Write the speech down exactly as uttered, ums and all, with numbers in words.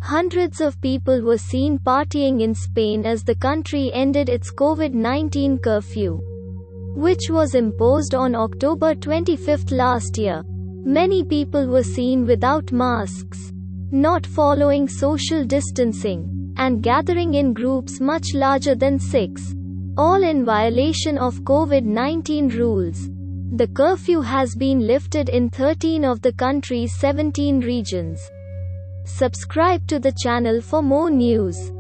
Hundreds of people were seen partying in Spain as the country ended its COVID nineteen curfew, which was imposed on October twenty-fifth last year. Many people were seen without masks, not following social distancing, and gathering in groups much larger than six, all in violation of COVID nineteen rules. The curfew has been lifted in thirteen of the country's seventeen regions. Subscribe to the channel for more news.